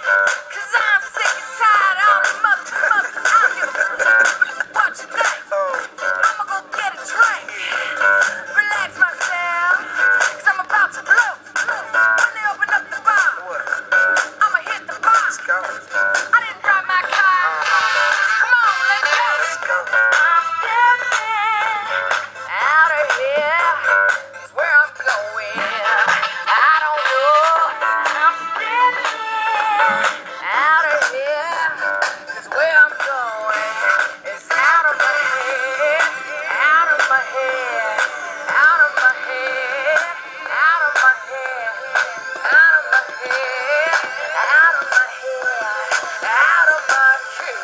Cause I'm sick and tired of all the mother, I don't give a fuck what you think. I'ma go get a drink, relax myself, cause I'm about to blow. When they open up the bar, I'ma hit the bar. I didn't drive my car. Come on, let's go. I'm stepping out of here. It's where I'm going. I don't know. I'm stepping out of here. It's where I'm going. It's out of my head. Out of my head. Out of my head. Out of my head. Out of my head. Out of my head. Out of my head.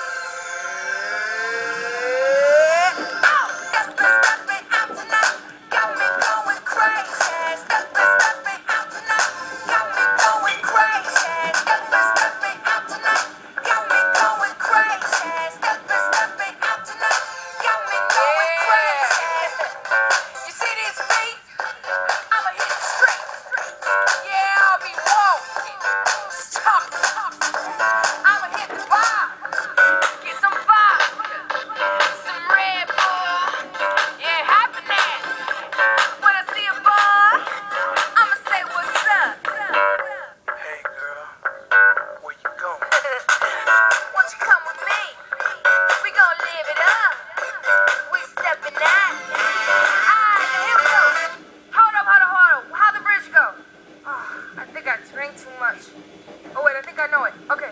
Oh, stepping out tonight. Got me going crazy. Stepping out tonight. Got me going crazy. Stepping out tonight. Got me going crazy. Stepping out tonight. Got me going crazy. You see these feet? I'ma hit the street. Yeah, I'll be walking. Talk. I'ma hit the bar. Get some vodka. Some Red Bull. Yeah, happening. When I see a boy, I'ma say what's up. Hey girl, where you going? Won't you come with me? We gon' live it up. We stepping out. Alright, now here we go. Hold up. How'd the bridge go? Oh, I think I drank too much. Oh wait, I think I know it. Okay.